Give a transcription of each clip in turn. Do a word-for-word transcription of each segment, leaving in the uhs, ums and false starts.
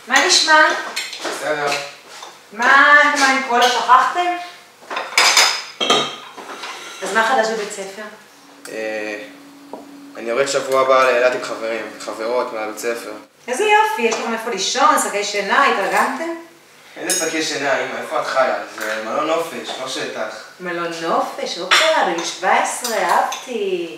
מה נשמע? בסדר. מה, מה עם כל השכחתם? אז מה חדש בבית ספר? אני יורד שבוע הבא לאילת עם חברים, חברות מהבית ספר. איזה יופי, יש לכם איפה לישון, שקי שינה, התרגנתם? איזה שקי שינה, אמא, איפה את חיה? זה מלון נופש, לא שטח. מלון נופש, אוקיי, בגיל שבע עשרה, אהבתי.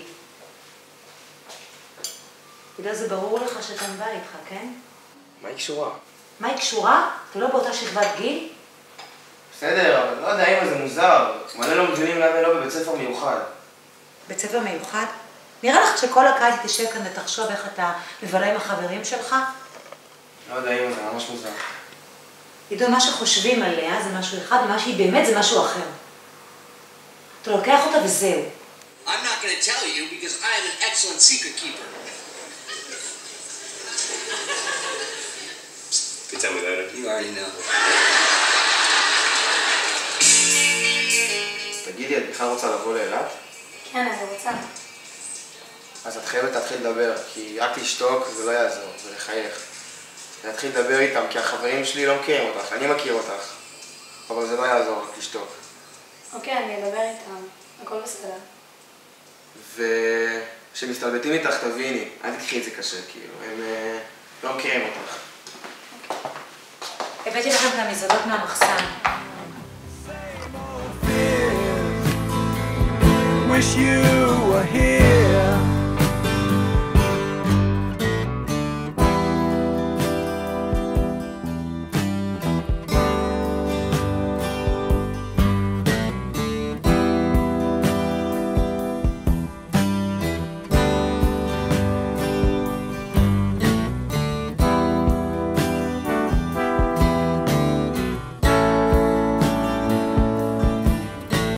תדע, זה ברור לך שאתם בא איתך, כן? מה היא קשורה? מה היא קשורה? אתה לא באותה שכבת גיל? בסדר, אבל לא יודע, אמא, זה מוזר. מלא לא מבינים למה לא בבית ספר מיוחד. בית ספר מיוחד? נראה לך שכל הקיץ תשב כאן ותחשוב איך אתה מבלה עם החברים שלך? לא יודע, אמא, זה ממש מוזר. עידו, מה שחושבים עליה זה משהו אחד, ומה שהיא באמת זה משהו אחר. אתה לוקח אותה וזהו. I'm not going to tell you because I am an excellent secret keeper. You can tell me later. You already know. תגידי, את בכלל רוצה לבוא לאילת? כן, אני רוצה. אז את חייבת להתחיל לדבר, כי רק לשתוק זה לא יעזור, זה לחייך. להתחיל לדבר איתם, כי החברים שלי לא מכירים אותך, אני מכיר אותך. אבל זה לא יעזור, רק לשתוק. אוקיי, אני אדבר איתם. הכל בסדר. וכשמסתלבטים איתך תביני, אל תקחי את זה קשה, כאילו, הם לא מכירים אותך. הבאתי לכם את המזוודות מהמחסן. Wish you were here.